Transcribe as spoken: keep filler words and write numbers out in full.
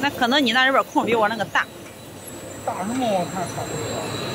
那可能你那里边空比我那个大。 大什么？我看差不多。